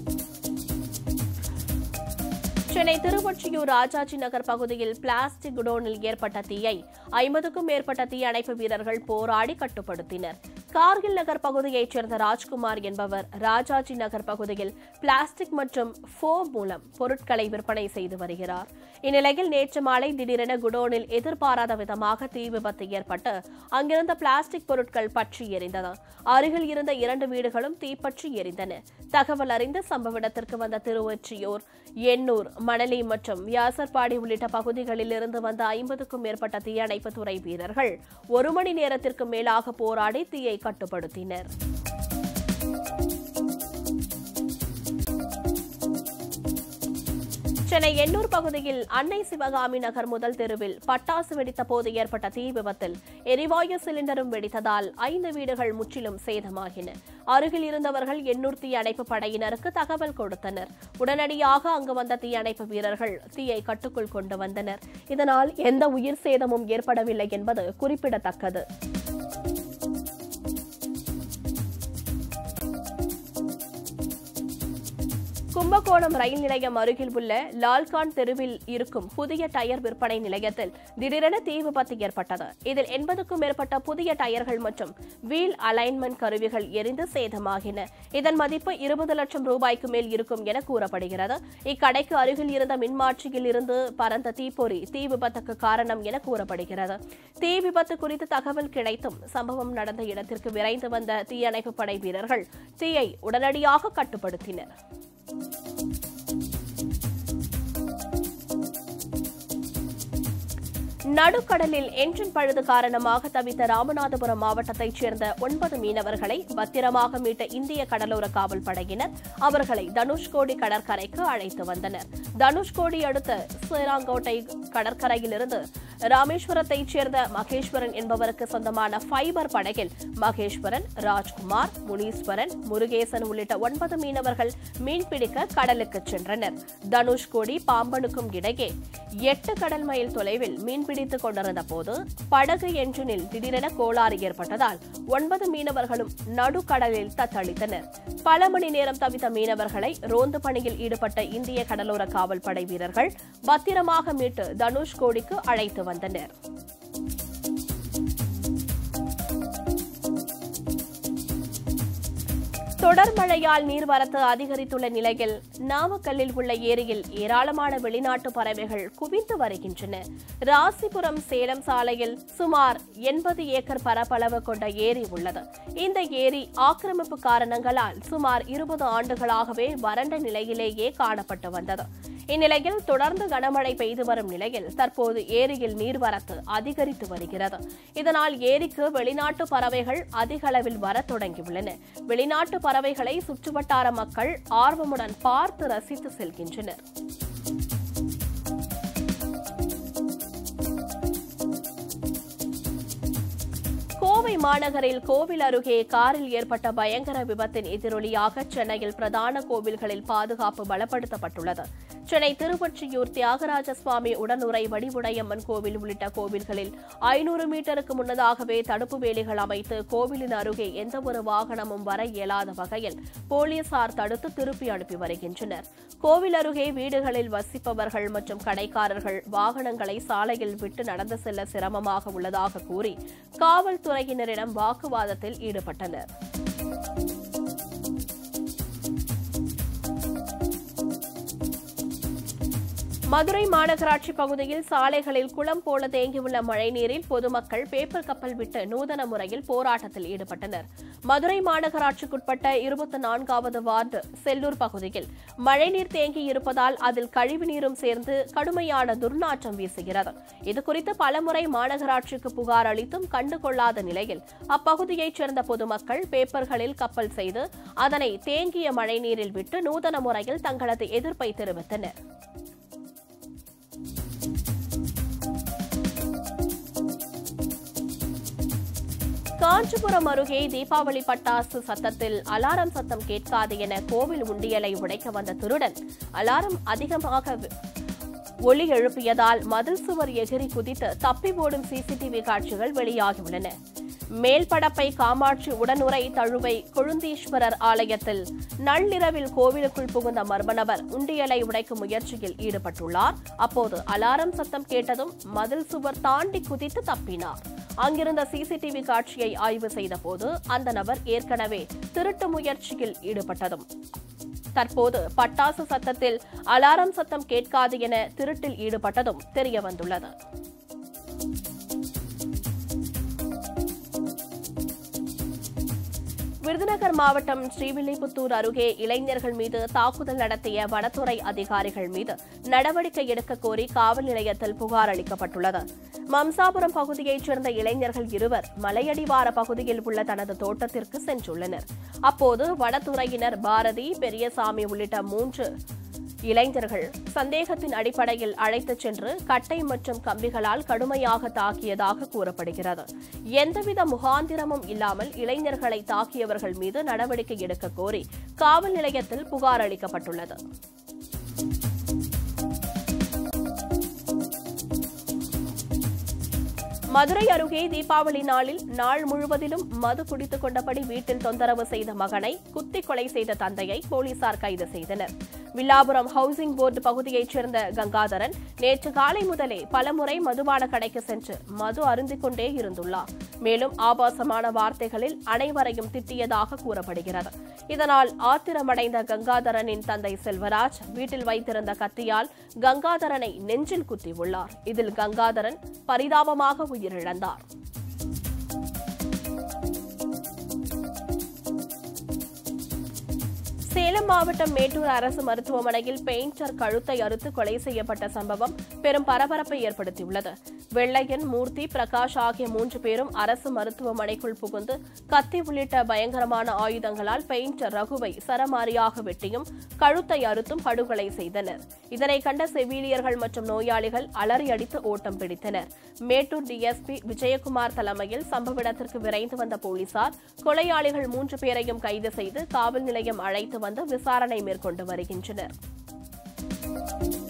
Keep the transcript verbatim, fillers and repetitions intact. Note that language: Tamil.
சென்னை திருவொற்றியூர் ராஜாஜி நகர் பகுதியில் பிளாஸ்டிக் குடோனில் ஏற்பட்ட தீயை ஐம்பதுக்கும் மேற்பட்ட தீயணைப்பு வீரர்கள் போராடி கட்டுப்படுத்தினர். கார்கில் நகர் பகுதியைச் சேர்ந்த ராஜ்குமார் என்பவர் ராஜாஜி நகர் பகுதியில் பிளாஸ்டிக் மற்றும் ஃபோம் மூலம் பொருட்களை விற்பனை செய்து வருகிறார். இந்நிலையில் நேற்று மாலை திடீரென குடோனில் எதிர்பாராத விதமாக தீ விபத்து ஏற்பட்டு அங்கிருந்த பிளாஸ்டிக் பொருட்கள் பற்றி எரிந்தது. அருகில் இருந்த இரண்டு வீடுகளும் தீப்பற்றி எரிந்தன. தகவல் அறிந்த சம்பவ இடத்திற்கு வந்த திருவொற்றியூர், எண்ணூர், மணலி மற்றும் வியாசர்பாடி உள்ளிட்ட பகுதிகளில் இருந்து வந்த ஐம்பதுக்கும் மேற்பட்ட தீயணைப்பு துறை வீரர்கள் ஒரு மணி நேரத்திற்கு மேலாக போராடி தீயை கட்டுப்படுத்தினர். சென்னை எண்ணூர் பகுதியில் அன்னை சிவகாமி நகர் முதல் தெருவில் பட்டாசு வெடித்த போது ஏற்பட்ட தீ விபத்தில் எரிவாயு சிலிண்டரும் வெடித்ததால் ஐந்து வீடுகள் முற்றிலும் சேதமாகின. அருகில் இருந்தவர்கள் எண்ணூர் தீயணைப்பு படையினருக்கு தகவல் கொடுத்தனர். உடனடியாக அங்கு வந்த தீயணைப்பு வீரர்கள் தீயை கட்டுக்குள் கொண்டு வந்தனர். இதனால் எந்த உயிர் சேதமும் ஏற்படவில்லை என்பது குறிப்பிடத்தக்கது. கும்பகோணம் ரயில் நிலையம் அருகில் உள்ள லால்கான் தெருவில் இருக்கும் புதிய டயர் விற்பனை நிலையத்தில் திடீரென தீ விபத்து ஏற்பட்டது. இதில் எண்பதுக்கும் மேற்பட்ட புதிய டயர்கள் மற்றும் வீல் அலைன்மெண்ட் கருவிகள் எரிந்து சேதமாகின. இதன் மதிப்பு இருபது லட்சம் ரூபாய்க்கு மேல் இருக்கும் என கூறப்படுகிறது. இக்கடைக்கு அருகில் இருந்த மின்மாற்றியில் இருந்து பறந்த தீப்பொறி தீ விபத்துக்கு காரணம் என கூறப்படுகிறது. தீ விபத்து குறித்து தகவல் கிடைத்தும் சம்பவம் நடந்த இடத்திற்கு விரைந்து வந்த தீயணைப்பு படை வீரர்கள் தீயை உடனடியாக கட்டுப்படுத்தினர். நடுக்கடலில் என்ஜின் பழுது காரணமாக தவித்த ராமநாதபுரம் மாவட்டத்தைச் சேர்ந்த ஒன்பது மீனவர்களை பத்திரமாக மீட்ட இந்திய கடலோர காவல் படையினர் அவர்களை தனுஷ்கோடி கடற்கரைக்கு அழைத்து வந்தனர். தனுஷ்கோடி அடுத்த சேராங்கோட்டை கடற்கரையிலிருந்து ராமேஸ்வரத்தைச் சேர்ந்த மகேஸ்வரன் என்பவருக்கு சொந்தமான ஃபைபர் படகில் மகேஸ்வரன், ராஜ்குமார், முனீஸ்வரன், முருகேசன் உள்ளிட்ட ஒன்பது மீனவர்கள் மீன்பிடிக்க கடலுக்கு சென்றனர். தனுஷ்கோடி பாம்பனுக்கும் இடையே எட்டு கடல் மைல் தொலைவில் மீன்பிடித்துக் கொண்டிருந்த போது படகு என்ஜினில் திடீரென கோளாறு ஏற்பட்டதால் ஒன்பது மீனவர்களும் நடுக்கடலில் தத்தளித்தனர். பல மணி நேரம் தவித்த மீனவர்களை ரோந்து பணியில் ஈடுபட்ட இந்திய கடலோர காவல் படை வீரர்கள் பத்திரமாக மீட்டு தனுஷ்கோடிக்கு அழைத்து வந்தனர். தொடர் மழையால் நீர்வரத்து அதிகரித்துள்ள நிலையில் நாமக்கல்லில் உள்ள ஏரியில் ஏராளமான வெளிநாட்டு பறவைகள் குவிந்து வருகின்றன. ராசிபுரம் சேலம் சாலையில் சுமார் எண்பது ஏக்கர் பரப்பளவு கொண்ட ஏரி உள்ளது. இந்த ஏரி ஆக்கிரமிப்பு காரணங்களால் சுமார் இருபது ஆண்டுகளாகவே வறண்ட நிலையிலேயே காணப்பட்டு வந்தது. இந்நிலையில் தொடர்ந்து கனமழை பெய்து வரும் நிலையில் தற்போது ஏரியில் நீர்வரத்து அதிகரித்து வருகிறது. இதனால் ஏரிக்கு வெளிநாட்டு பறவைகள் அதிக அளவில் வரத் தொடங்கியுள்ளன. வெளிநாட்டு பறவைகளை சுற்றுவட்டார மக்கள் ஆர்வமுடன் பார்த்து ரசித்து செல்கின்றனர். கோவை மாநகரில் கோவில் அருகே காரில் ஏற்பட்ட பயங்கர விபத்தின் எதிரொலியாக சென்னையில் பிரதான கோவில்களில் பாதுகாப்பு பலப்படுத்தப்பட்டுள்ளது. சென்னை திருவொற்றியூர் தியாகராஜ சுவாமி உடனுறை வடிவுடையம்மன் கோவில் உள்ளிட்ட கோவில்களில் ஐநூறு மீட்டருக்கு முன்னதாகவே தடுப்பு வேலிகள் அமைத்து கோவிலின் அருகே எந்தவொரு வாகனமும் வர இயலாத வகையில் போலீசார் தடுத்து திருப்பி அனுப்பி வருகின்றனர். கோவில் அருகே வீடுகளில் வசிப்பவர்கள் மற்றும் கடைக்காரர்கள் வாகனங்களை சாலையில் விட்டு நடந்து செல்ல சிரமமாக உள்ளதாக கூறி காவல்துறையினரிடம் வாக்குவாதத்தில் ஈடுபட்டனர். மதுரை மாநகராட்சி பகுதியில் சாலைகளில் குளம் போல தேங்கியுள்ள மழைநீரில் பொதுமக்கள் பேப்பர் கப்பல் விட்டு நூதன முறையில் போராட்டத்தில் ஈடுபட்டனர். மதுரை மாநகராட்சிக்குட்பட்ட இருபத்தி நான்காவது வார்டு செல்லூர் பகுதியில் மழைநீர் தேங்கி இருப்பதால் அதில் கழிவுநீரும் சேர்ந்து கடுமையான துர்நாற்றம் வீசுகிறது. இதுகுறித்து பலமுறை மாநகராட்சிக்கு புகார் அளித்தும் கண்டுகொள்ளாத நிலையில் அப்பகுதியைச் சேர்ந்த பொதுமக்கள் பேப்பர்களில் கப்பல் செய்து அதனை தேங்கிய மழைநீரில் விட்டு நூதன முறையில் தங்களது எதிர்ப்பை தெரிவித்தனர். காஞ்சிபுரம் அருகே தீபாவளி பட்டாசு சத்தத்தில் அலாரம் சத்தம் கேட்காது என கோவில் உண்டியலை உடைக்க வந்த திருடன் அலாரம் அதிகமாக ஒலி எழுப்பியதால் மதில் சுவர் எகிரி குதித்து தப்பி ஓடும் சிசிடிவி காட்சிகள் வெளியாகியுள்ளன. மேல்படப்பை காமாட்சி உடனுறை தழுவை கொழுந்தீஸ்வரர் ஆலயத்தில் நள்ளிரவில் கோவிலுக்குள் புகுந்த மர்ம நபர் உண்டியலை உடைக்கும் முயற்சியில் ஈடுபட்டுள்ளார். அப்போது அலாரம் சத்தம் கேட்டதும் மதில் சுவர் தாண்டி குதித்து தப்பினார். அங்கிருந்த சிசிடிவி காட்சியை ஆய்வு செய்தபோது அந்த நபர் ஏற்கனவே திருட்டு முயற்சியில் ஈடுபட்டதும் தற்போது பட்டாசு சத்தத்தில் அலாரம் சத்தம் கேட்காது என திருட்டில் ஈடுபட்டதும் தெரியவந்துள்ளது. விருதுநகர் மாவட்டம் ஸ்ரீவில்லிபுத்தூர் அருகே இளைஞர்கள் மீது தாக்குதல் நடத்திய வனத்துறை அதிகாரிகள் மீது நடவடிக்கை எடுக்க கோரி காவல் நிலையத்தில் புகார் அளிக்கப்பட்டுள்ளது. மம்சாபுரம் பகுதியைச் சேர்ந்த இளைஞர்கள் இருவர் மலையடிவார பகுதியில் உள்ள தனது தோட்டத்திற்கு சென்றுள்ளனர். அப்போது வனத்துறையினர் பாரதி, பெரியசாமி உள்ளிட்ட மூன்று இளைஞர்கள் சந்தேகத்தின் அடிப்படையில் அழைத்துச் சென்று கட்டை மற்றும் கம்பிகளால் கடுமையாக தாக்கியதாக கூறப்படுகிறது. எந்தவித முகாந்திரமும் இல்லாமல் இளைஞர்களை தாக்கியவர்கள் மீது நடவடிக்கை எடுக்க கோரி காவல் நிலையத்தில் புகார் அளிக்கப்பட்டுள்ளது. மதுரை அருகே தீபாவளி நாளில் நாள் முழுவதிலும் மது குடித்துக் கொண்டபடி வீட்டில் தொந்தரவு செய்த மகனை குத்தி கொலை செய்த தந்தையை போலீசார் கைது செய்தனர். வில்லாபுரம் ஹவுசிங் போர்டு பகுதியைச் சேர்ந்த கங்காதரன் நேற்று காலை முதலே பலமுறை மதுபான கடைக்கு சென்று மது அருந்திக் கொண்டே இருந்துள்ளார். மேலும் ஆபாசமான வார்த்தைகளில் அனைவரையும் திட்டியதாக கூறப்படுகிறது. இதனால் ஆத்திரமடைந்த கங்காதரனின் தந்தை செல்வராஜ் வீட்டில் வைத்திருந்த கத்தியால் கங்காதரனை நெஞ்சில் குத்தியுள்ளார். இதில் கங்காதரன் பரிதாபமாக உயிரிழந்தார். சேலம் மாவட்டம் மேட்டூர் அரசு மருத்துவமனையில் பெயிண்டர் கழுத்தை அறுத்து கொலை செய்யப்பட்ட சம்பவம் பெரும் பரபரப்பை ஏற்படுத்தியுள்ளது. வெள்ளையன், மூர்த்தி, பிரகாஷ் ஆகிய மூன்று பேரும் அரசு மருத்துவமனைக்குள் புகுந்து கத்தி உள்ளிட்ட பயங்கரமான ஆயுதங்களால் பெயிண்டர் ரகுவை சரமாரியாக வெட்டியும் கழுத்தை அறுத்தும் படுகொலை செய்தனர். இதனை கண்ட செவிலியர்கள் மற்றும் நோயாளிகள் அலறி அடித்து ஓட்டம் பிடித்தனர். மேட்டூர் டிஎஸ்பி விஜயகுமார் தலைமையில் சம்பவ இடத்திற்கு விரைந்து வந்த போலீசார் கொலையாளிகள் மூன்று பேரையும் கைது செய்து காவல் நிலையம் அழைத்து வந்து விசாரணை மேற்கொண்டு வருகின்றனர்.